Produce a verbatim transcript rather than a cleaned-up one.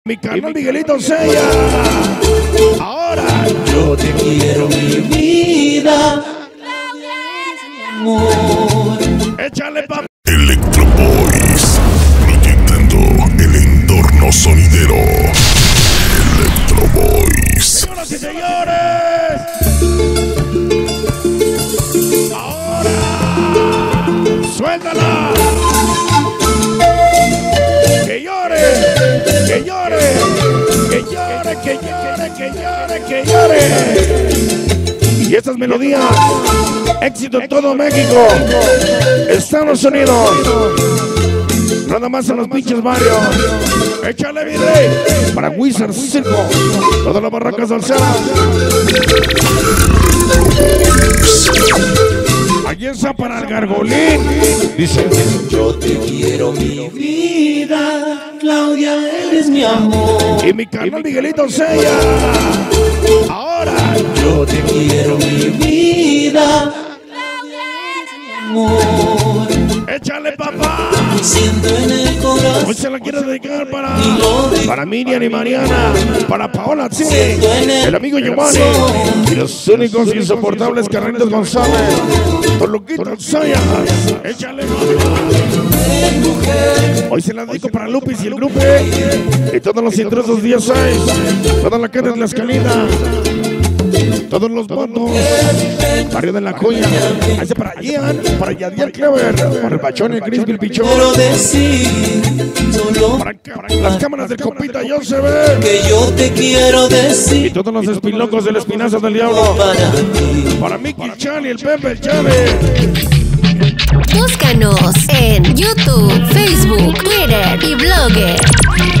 Mi carnal Miguelito Sella. Ahora yo te quiero, mi vida, amor. Échale pa' Electro Boys, proyectando el entorno sonidero. Electro Boys. Señoras y señores, ahora suéltala. Que llore, que llore, que llore, que llore, que llore, que llore. Y estas melodías, éxito en todo México, Estados Unidos, nada más en los pinches barrios. Échale mi rey, para Wizard Circo, todas las barracas salseras. Aquí está para el Gargolín. Dice: yo te quiero, mi vida, Claudia, eres mi amor. Y mi carnal Miguelito Sella. Ahora yo te quiero, mi vida, Claudia, eres mi amor. Échale, papá. Siento en el corazón. Hoy se la quiero dedicar para Para Miriam y Mariana, para Paola T, el amigo Giovanni y los únicos insoportables Carlitos González. Por lo que Sella. Échale, papá. Hoy se la dedico para Lupis y el grupo y todos los intrusos diez seis, toda la calle de la escalina, todos los votos, barrio de la Joya, ahí se para Ian, para Yadiel Clever, para el Pachón y Chris Bilpichón, para, para las cámaras del compita yo se ve, que yo te quiero decir, y todos los espilocos del Espinazo del Diablo, para ti, para Mickey Chan y el Pepe el Chave. Búscanos en YouTube, Facebook, Twitter y Blogger.